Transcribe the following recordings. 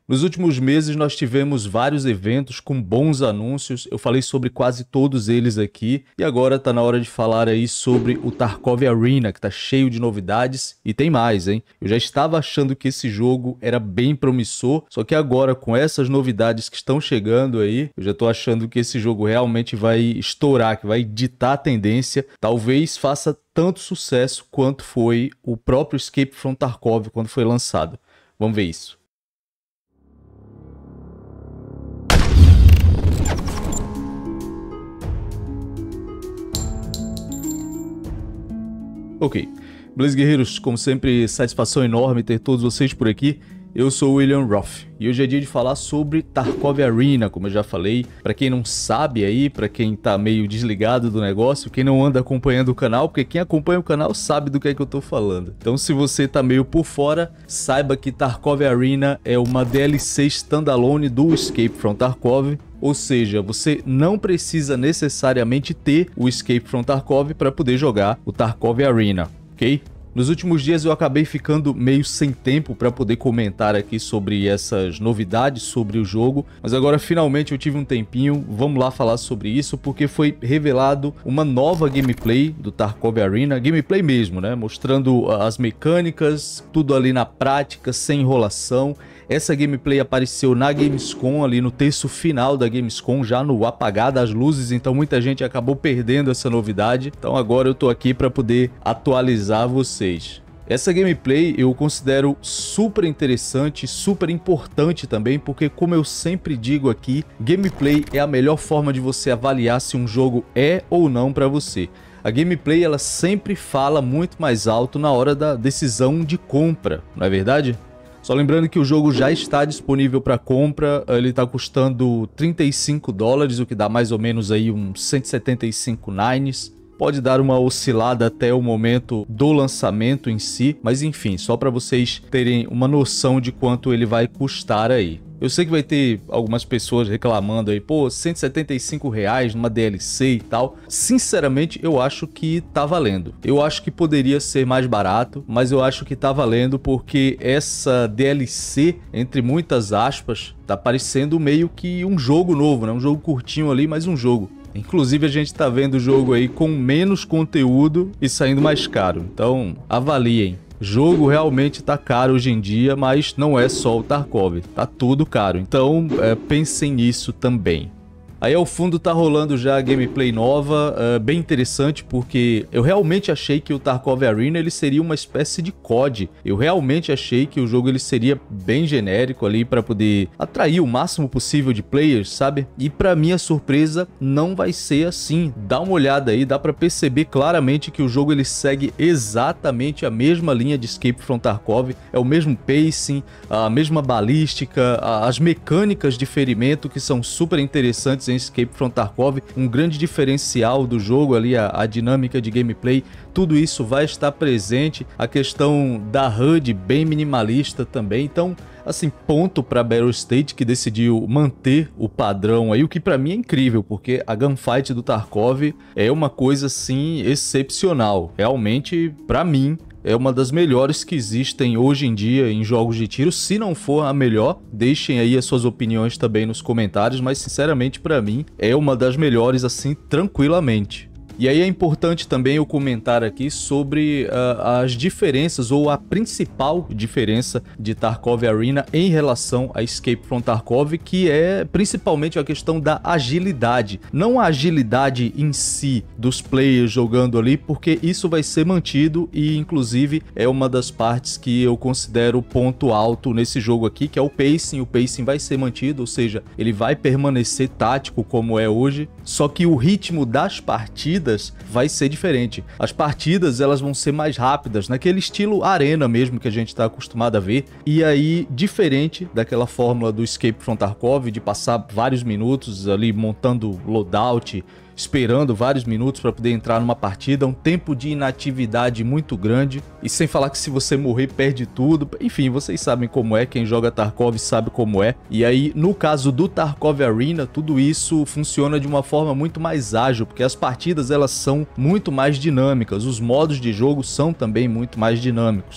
Nos últimos meses nós tivemos vários eventos com bons anúncios, eu falei sobre quase todos eles aqui, e agora tá na hora de falar aí sobre o Tarkov Arena, que tá cheio de novidades, e tem mais, hein? Eu já estava achando que esse jogo era bem promissor, só que agora com essas novidades que estão chegando aí, eu já tô achando que esse jogo realmente vai estourar, que vai ditar a tendência, talvez faça tanto sucesso quanto foi o próprio Escape from Tarkov quando foi lançado. Vamos ver isso. Ok, beleza, guerreiros, como sempre, satisfação enorme ter todos vocês por aqui. Eu sou o William Roth e hoje é dia de falar sobre Tarkov Arena, como eu já falei. Para quem não sabe aí, para quem tá meio desligado do negócio, quem não anda acompanhando o canal, porque quem acompanha o canal sabe do que é que eu tô falando. Então se você tá meio por fora, saiba que Tarkov Arena é uma DLC standalone do Escape from Tarkov. Ou seja, você não precisa necessariamente ter o Escape from Tarkov para poder jogar o Tarkov Arena, ok? Nos últimos dias eu acabei ficando meio sem tempo para poder comentar aqui sobre essas novidades sobre o jogo, mas agora finalmente eu tive um tempinho, vamos lá falar sobre isso, porque foi revelado uma nova gameplay do Tarkov Arena, gameplay mesmo, né? Mostrando as mecânicas, tudo ali na prática, sem enrolação. Essa gameplay apareceu na Gamescom, ali no terço final da Gamescom, já no apagar das luzes, então muita gente acabou perdendo essa novidade. Então agora eu tô aqui para poder atualizar vocês. Essa gameplay eu considero super interessante, super importante também, porque como eu sempre digo aqui, gameplay é a melhor forma de você avaliar se um jogo é ou não para você. A gameplay ela sempre fala muito mais alto na hora da decisão de compra, não é verdade? Só lembrando que o jogo já está disponível para compra, ele está custando $35, o que dá mais ou menos aí uns 175 nines. Pode dar uma oscilada até o momento do lançamento em si, mas enfim, só para vocês terem uma noção de quanto ele vai custar aí. Eu sei que vai ter algumas pessoas reclamando aí, pô, R$175 numa DLC e tal. Sinceramente, eu acho que tá valendo. Eu acho que poderia ser mais barato, mas eu acho que tá valendo porque essa DLC, entre muitas aspas, tá parecendo meio que um jogo novo, né? Um jogo curtinho ali, mas um jogo. Inclusive a gente tá vendo o jogo aí com menos conteúdo e saindo mais caro. Então, avaliem. Jogo realmente tá caro hoje em dia, mas não é só o Tarkov, tá tudo caro, então pensem nisso também. Aí ao fundo tá rolando já a gameplay nova, bem interessante porque eu realmente achei que o Tarkov Arena ele seria uma espécie de COD. Eu realmente achei que o jogo ele seria bem genérico ali para poder atrair o máximo possível de players, sabe? E para minha surpresa não vai ser assim. Dá uma olhada aí, dá para perceber claramente que o jogo ele segue exatamente a mesma linha de Escape from Tarkov, é o mesmo pacing, a mesma balística, as mecânicas de ferimento que são super interessantes em Escape from Tarkov, um grande diferencial do jogo ali, a dinâmica de gameplay, tudo isso vai estar presente, a questão da HUD bem minimalista também, então assim, ponto para Battlestate que decidiu manter o padrão aí, o que para mim é incrível, porque a gunfight do Tarkov é uma coisa assim excepcional, realmente para mim é uma das melhores que existem hoje em dia em jogos de tiro. Se não for a melhor, deixem aí as suas opiniões também nos comentários, mas sinceramente para mim é uma das melhores assim tranquilamente. E aí é importante também eu comentar aqui sobre as diferenças ou a principal diferença de Tarkov Arena em relação a Escape from Tarkov, que é principalmente a questão da agilidade. Não a agilidade em si dos players jogando ali, porque isso vai ser mantido e inclusive é uma das partes que eu considero ponto alto nesse jogo aqui, que é o pacing. O pacing vai ser mantido, ou seja, ele vai permanecer tático como é hoje, só que o ritmo das partidas vai ser diferente. As partidas elas vão ser mais rápidas, naquele estilo arena mesmo que a gente está acostumado a ver, e aí diferente daquela fórmula do Escape from Tarkov de passar vários minutos ali montando loadout, esperando vários minutos para poder entrar numa partida, um tempo de inatividade muito grande, e sem falar que se você morrer perde tudo, enfim, vocês sabem como é, quem joga Tarkov sabe como é. E aí no caso do Tarkov Arena, tudo isso funciona de uma forma muito mais ágil, porque as partidas elas são muito mais dinâmicas, os modos de jogo são também muito mais dinâmicos.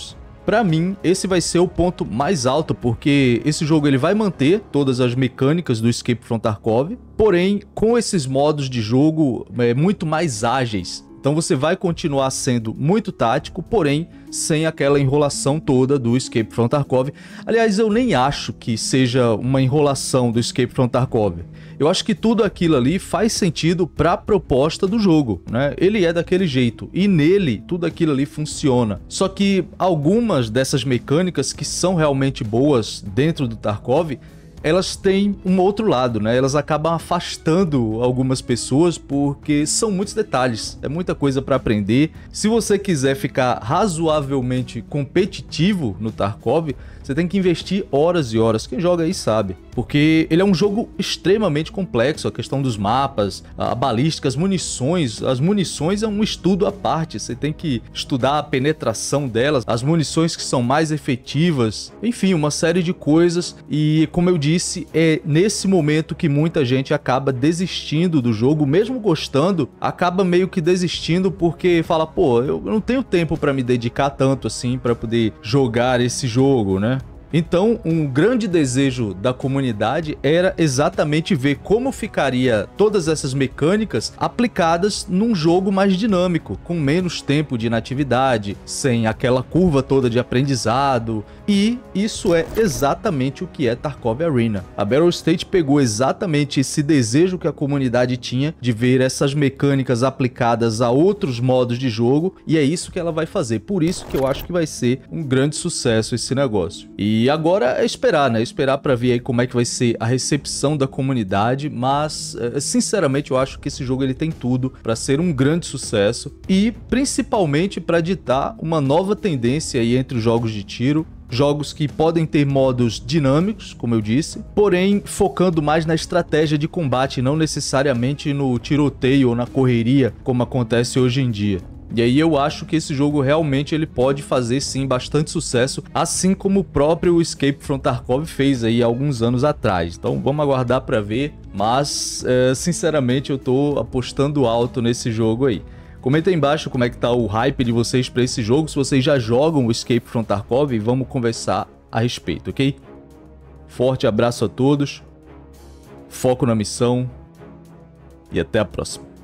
Pra mim, esse vai ser o ponto mais alto, porque esse jogo ele vai manter todas as mecânicas do Escape from Tarkov, porém com esses modos de jogo muito mais ágeis. Então você vai continuar sendo muito tático, porém sem aquela enrolação toda do Escape from Tarkov. Aliás, eu nem acho que seja uma enrolação do Escape from Tarkov. Eu acho que tudo aquilo ali faz sentido para a proposta do jogo, né? Ele é daquele jeito e nele tudo aquilo ali funciona. Só que algumas dessas mecânicas que são realmente boas dentro do Tarkov, elas têm um outro lado, né? Elas acabam afastando algumas pessoas porque são muitos detalhes, é muita coisa para aprender. Se você quiser ficar razoavelmente competitivo no Tarkov, você tem que investir horas e horas. Quem joga aí sabe. Porque ele é um jogo extremamente complexo. A questão dos mapas, a balística, as munições. As munições é um estudo à parte. Você tem que estudar a penetração delas, as munições que são mais efetivas. Enfim, uma série de coisas. E como eu disse, é nesse momento que muita gente acaba desistindo do jogo. Mesmo gostando, acaba meio que desistindo porque fala, pô, eu não tenho tempo para me dedicar tanto assim para poder jogar esse jogo, né? Então, um grande desejo da comunidade era exatamente ver como ficaria todas essas mecânicas aplicadas num jogo mais dinâmico, com menos tempo de inatividade, sem aquela curva toda de aprendizado. E isso é exatamente o que é Tarkov Arena. A Battlestate pegou exatamente esse desejo que a comunidade tinha de ver essas mecânicas aplicadas a outros modos de jogo, e é isso que ela vai fazer. Por isso que eu acho que vai ser um grande sucesso esse negócio. E agora é esperar, né? Esperar para ver aí como é que vai ser a recepção da comunidade, mas sinceramente eu acho que esse jogo ele tem tudo para ser um grande sucesso e principalmente para ditar uma nova tendência aí entre os jogos de tiro. Jogos que podem ter modos dinâmicos, como eu disse, porém focando mais na estratégia de combate, não necessariamente no tiroteio ou na correria, como acontece hoje em dia. E aí eu acho que esse jogo realmente ele pode fazer sim bastante sucesso, assim como o próprio Escape from Tarkov fez aí alguns anos atrás. Então vamos aguardar para ver, mas sinceramente eu tô apostando alto nesse jogo aí. Comenta aí embaixo como é que tá o hype de vocês para esse jogo, se vocês já jogam o Escape from Tarkov, e vamos conversar a respeito, ok? Forte abraço a todos, foco na missão e até a próxima.